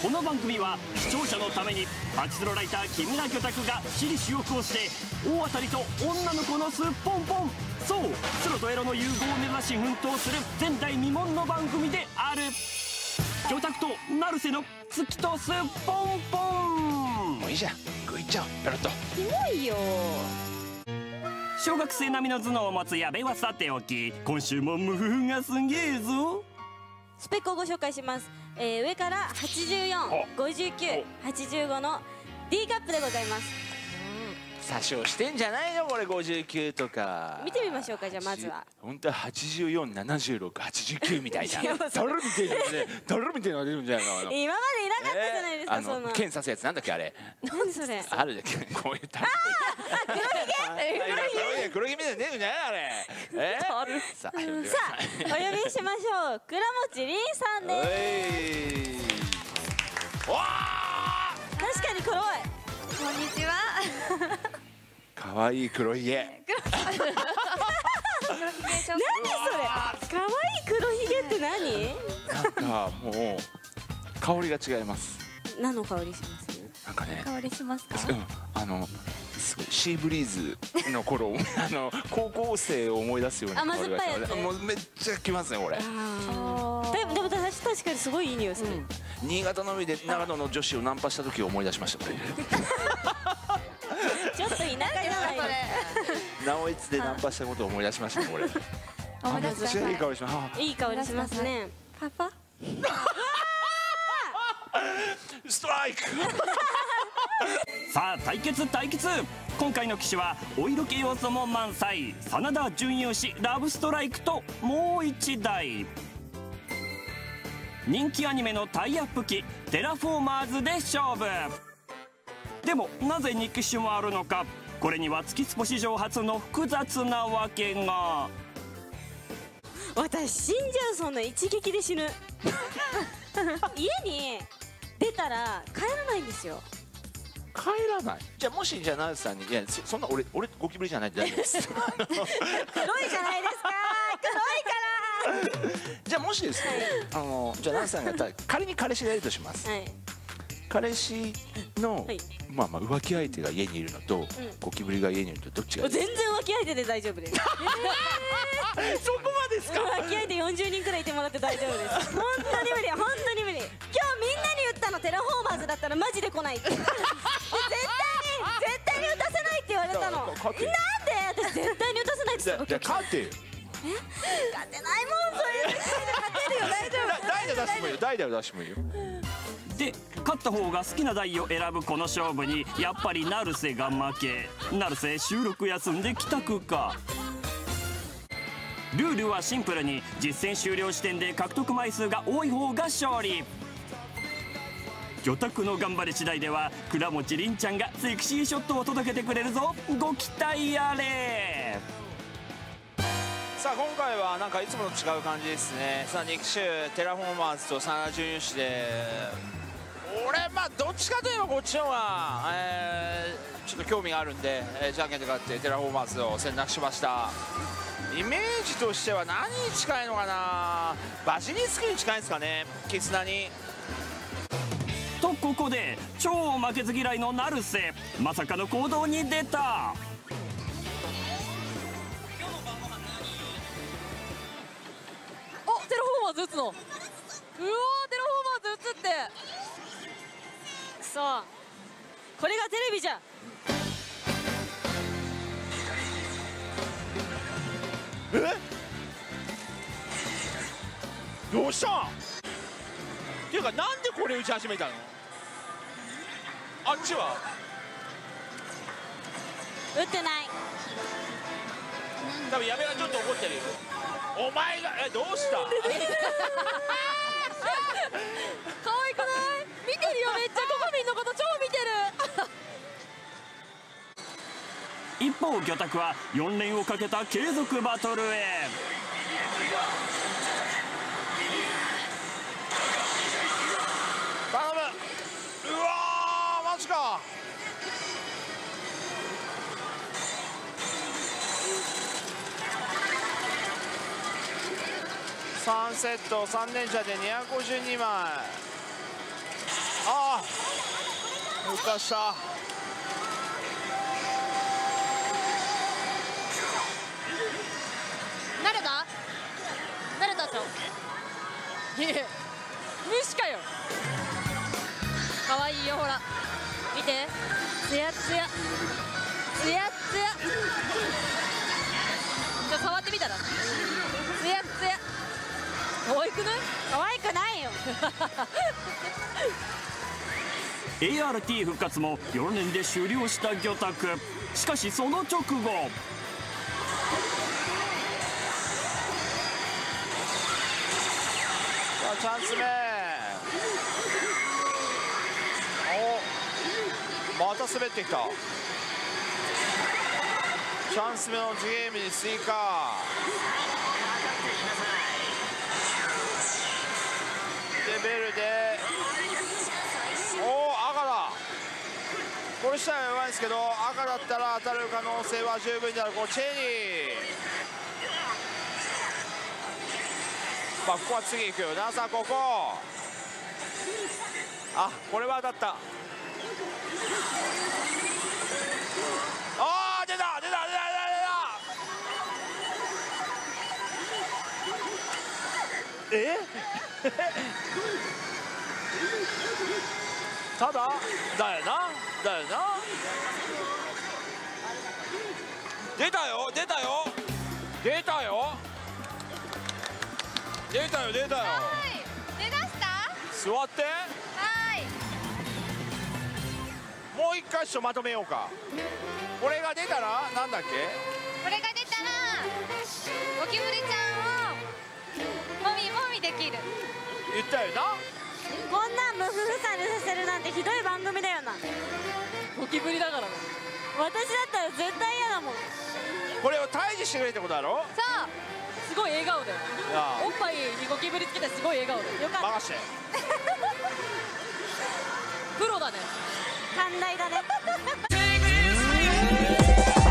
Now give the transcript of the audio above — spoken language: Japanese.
この番組は視聴者のためにパチスロライター木村魚拓が私利私欲をして大当たりと女の子のすっぽんぽん、そうスロとエロの融合を目指し奮闘する前代未聞の番組である。魚拓と成瀬の月とすっぽんぽん。 もういいじゃん、食いっちゃおうペロッと。 キモいよ。 小学生並みの頭脳を持つ矢部はさておき、今週も無風がすげえぞ。 スペックをご紹介します。上から84、59、85の D カップでございます。 詐称してんじゃないのこれ、59とか見てみましょうか。じゃあまずは本当は84、76、89みたいな誰みたいなね、誰みたいなのが出るんじゃないの。 今までいなかったじゃないですか。その剣刺すやつなんだっけあれ。 何それ。 あるじゃん、こういうタイプ。黒ひげみたいな出るんじゃないあれ。さあお呼びしましょう。倉持凛さんです。 わあ、確かに黒い。 こんにちは。 可愛い黒ひげ。 何それ。可愛い黒ひげって何？ なんかもう香りが違います。 何の香りします？ なんかね。 香りしますか？ すごいシーブリーズの頃高校生を思い出すような香りがします。もうめっちゃきますねこれ。 でも確かにすごいいい匂いする。 新潟の海で長野の女子をナンパした時を思い出しましたこれ。 ちょっと田舎じゃないの。 直江津でナンパしたことを思い出しましたこれ。 思い出した。 いい香りします。 いい香りしますね。パパ。 ストライク。 さあ対決。今回の騎士はお色気要素も満載、真田純勇士ラブストライクともう一台人気アニメのタイアップ機テラフォーマーズで勝負。でもなぜ2機種もあるのか。これには月スポ史上初の複雑なわけが。 私死んじゃう。そんな一撃で死ぬ。家に出たら帰らないんですよ。 帰らない。じゃあもしじゃあ成瀬さんに、いやそんな俺ゴキブリじゃないって大丈夫です。 黒いじゃないですか。黒いから。 じゃあもしですね、じゃあ成瀬さんが仮に彼氏がいるとします。 はい。 彼氏のまあ浮気相手が家にいるのとゴキブリが家にいるとどっちがいいですか？ 全然浮気相手で大丈夫です。 そこまでですか？ 浮気相手40人くらいいてもらって大丈夫です。本当に無理、本当に無理。今日みんなに言ったのテラフォーマーズだったらマジで来ないって。絶対に打たせないって言われたの。なんで？私絶対に打たせないって言ったの。 じゃあ勝てよ。 勝てないもん。そういう勝てるよ。大丈夫。 代打出してもいいよ。代打出してもいいよ。 で勝った方が好きな台を選ぶこの勝負にやっぱり成瀬が負け。成瀬収録休んで帰宅か。ルールはシンプルに実戦終了時点で獲得枚数が多い方が勝利。魚拓の頑張り次第では倉持凛ちゃんがセクシーショットを届けてくれるぞ。ご期待あれ。 さあ今回はなんかいつもと違う感じですね。さあ2機種テラフォーマーズと真田純勇士で、俺まあどっちかといえばこっちの方がちょっと興味があるんで、じゃんけんで勝ってテラフォーマーズを選択しました。イメージとしては何に近いのかな。バジリスクに近いですかね。絆に。 とここで超負けず嫌いの成瀬まさかの行動に出た。 テラフォーマーズ打つの。うわー、テラフォーマーズ打つって。 くそ、これがテレビじゃ。 どうしたんっていうか、なんでこれ打ち始めたの。あっちは打ってない。 多分矢部がちょっと怒ってるよ。お前がどうした。 可愛くない？見てるよ、めっちゃココミンのこと超見てる。 一方魚拓は4連をかけた継続バトルへ。 頼む。うわーマジか。3セット3連射で252枚。 浮かした。 慣れた慣れたでしょ。いえ虫かよ。かわいいよ、ほら見て、ツヤツヤツヤツヤ。ちょっと触ってみたら、ツヤツヤ。可愛くない？ 可愛くないよ。 ART 復活も4年で終了した魚拓。しかしその直後、 さあチャンス目。お、また滑ってきた。チャンス目の次ゲームに追加。でベルで、おお赤だ。これしたら弱いんですけど、赤だったら当たる可能性は十分にある。このチェニー、まあここは次行くよな。さあここ、あ、これは当たった。あー出た出た出た出た出た。ただだよな、だよな。出たよ出たよ出たよ出たよ出たよ。 出だした。 座って、 はい。 もう一回まとめようか。これが出たらなんだっけ。 これが出たらゴキブリちゃんをもみもみできる。 言ったよな。 こんなんムフフさんにさせるなんてひどい番組だよな。 ゴキブリだからね。 私だったら絶対嫌だもん。 これを退治してくれってことだろ。 さあすごい笑顔だよ。 あおっぱいにゴキブリつけてすごい笑顔だよ。 よかった。 任して。 プロだね。 寛大だね。